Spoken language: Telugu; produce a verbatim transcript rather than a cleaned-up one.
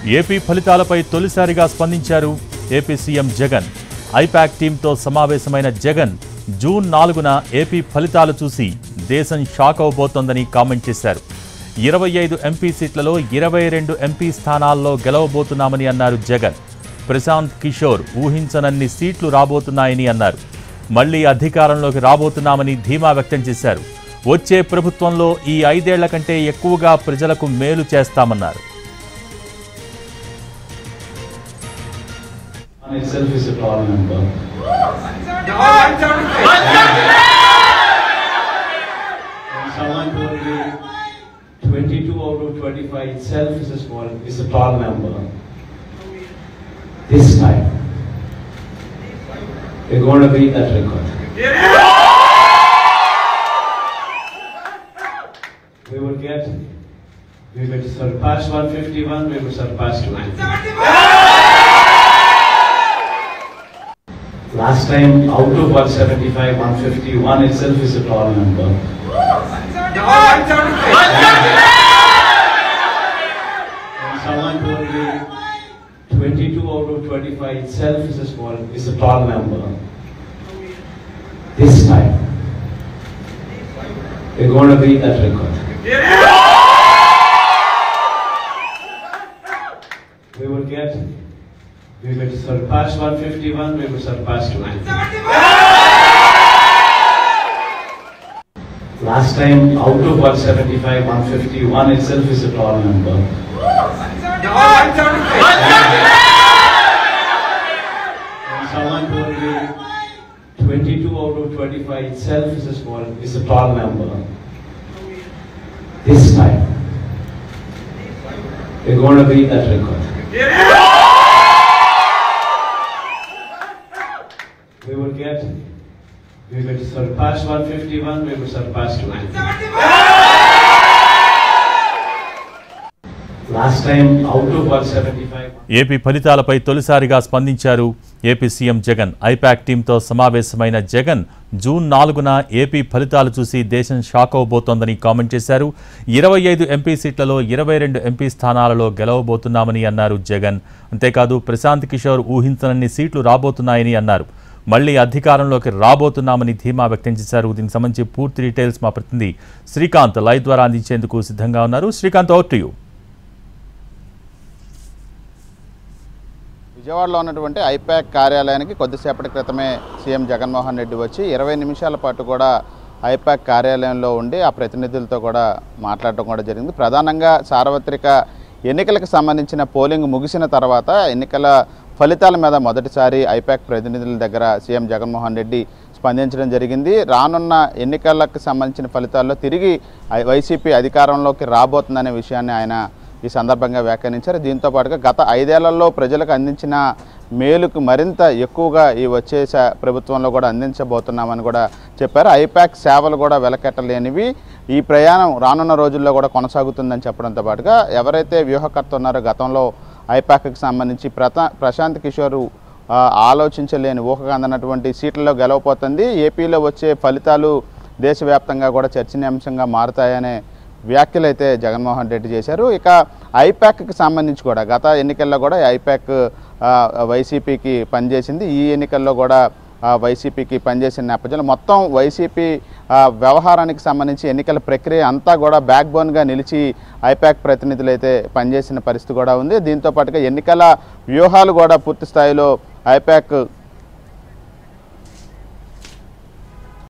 ఏపీ ఫలితాలపై తొలిసారిగా స్పందించారు ఏపీ సీఎం జగన్. ఐపాక్ టీంతో సమావేశమైన జగన్ జూన్ నాలుగున ఏపీ ఫలితాలు చూసి దేశం షాక్ అవబోతోందని కామెంట్ చేశారు. ఇరవై ఐదు ఎంపీ సీట్లలో ఇరవై రెండు ఎంపీ స్థానాల్లో గెలవబోతున్నామని అన్నారు జగన్. ప్రశాంత్ కిషోర్ ఊహించనన్ని సీట్లు రాబోతున్నాయని అన్నారు. మళ్లీ అధికారంలోకి రాబోతున్నామని ధీమా వ్యక్తం చేశారు. వచ్చే ప్రభుత్వంలో ఈ ఐదేళ్ల కంటే ఎక్కువగా ప్రజలకు మేలు చేస్తామన్నారు. twenty-two out of twenty-five itself is a small, is a tall number. This time, we're going to beat that record. We will get, we will surpass one fifty-one, we will surpass two fifty. Last time, out of one seventy-five, one fifty-one itself is a tall number. Someone told me twenty-two out of twenty-five itself is a small, is a tall number. This time, we're going to beat that record. We will get, we will surpass one fifty-one, we will surpass two fifty. Last time, out of one seventy-five, one fifty-one itself is a tall number. Someone told me twenty-two out of twenty-five itself is a small, is a tall number. This time, we're going to beat that record. We will get, we will surpass one fifty-one, we will surpass two fifty. Last time, out of one seventy-five. AP ఫలితాలపై తొలిసారిగా స్పందించారు ఏపీ సీఎం జగన్. ఐపాక్ టీంతో సమావేశమైన జగన్ జూన్ నాలుగున ఏపీ ఫలితాలు చూసి దేశం షాక్ అవబోతోందని కామెంట్ చేశారు. ఇరవై ఐదు ఎంపీ సీట్లలో ఇరవై రెండు ఎంపీ స్థానాలలో గెలవబోతున్నామని అన్నారు జగన్. అంతేకాదు ప్రశాంత్ కిషోర్ ఊహించనన్ని సీట్లు రాబోతున్నాయని అన్నారు. మళ్లీ అధికారంలోకి రాబోతున్నామని ధీమా వ్యక్తం చేశారు. దీనికి సంబంధించి పూర్తి డీటెయిల్స్ మా ప్రతినిధి శ్రీకాంత్ లైవ్ ద్వారా అందించేందుకు సిద్ధంగా ఉన్నారు. Srikanth, over to you. విజయవాడలో ఉన్నటువంటి ఐపాక్ కార్యాలయానికి కొద్దిసేపటి క్రితమే సీఎం జగన్మోహన్ రెడ్డి వచ్చి ఇరవై నిమిషాల పాటు కూడా ఐపాక్ కార్యాలయంలో ఉండి ఆ ప్రతినిధులతో కూడా మాట్లాడటం కూడా జరిగింది. ప్రధానంగా సార్వత్రిక ఎన్నికలకు సంబంధించిన పోలింగ్ ముగిసిన తర్వాత ఎన్నికల ఫలితాల మీద మొదటిసారి ఐపాక్ ప్రతినిధుల దగ్గర సీఎం జగన్మోహన్ రెడ్డి స్పందించడం జరిగింది. రానున్న ఎన్నికలకు సంబంధించిన ఫలితాల్లో తిరిగి వైసీపీ అధికారంలోకి రాబోతుందనే విషయాన్ని ఆయన ఈ సందర్భంగా వ్యాఖ్యానించారు. దీంతో పాటుగా గత ఐదేళ్లలో ప్రజలకు అందించిన మేలుకు మరింత ఎక్కువగా ఈ వచ్చే ప్రభుత్వంలో కూడా అందించబోతున్నామని కూడా చెప్పారు. ఐపాక్ సేవలు కూడా వెలకెట్టలేనివి, ఈ ప్రయాణం రానున్న రోజుల్లో కూడా కొనసాగుతుందని చెప్పడంతో పాటుగా ఎవరైతే వ్యూహకర్త ఉన్నారో గతంలో ఐపాక్కి సంబంధించి ప్రతా ప్రశాంత్ కిషోర్ ఆలోచించలేని ఊహగా అందనటువంటి సీట్లలో గెలవపోతుంది. ఏపీలో వచ్చే ఫలితాలు దేశవ్యాప్తంగా కూడా చర్చనీయాంశంగా మారుతాయనే వ్యాఖ్యలు అయితే జగన్మోహన్ రెడ్డి చేశారు. ఇక ఐపాక్కి సంబంధించి కూడా గత ఎన్నికల్లో కూడా ఐపాక్ వైసీపీకి పనిచేసింది. ఈ ఎన్నికల్లో కూడా వైసీపీకి పనిచేసిన నేపథ్యంలో మొత్తం వైసీపీ వ్యవహారానికి సంబంధించి ఎన్నికల ప్రక్రియ అంతా కూడా బ్యాక్ బోన్గా నిలిచి ఐపాక్ ప్రతినిధులు అయితే పనిచేసిన పరిస్థితి కూడా ఉంది. దీంతో పాటుగా ఎన్నికల వ్యూహాలు కూడా పూర్తి స్థాయిలో ఐపాక్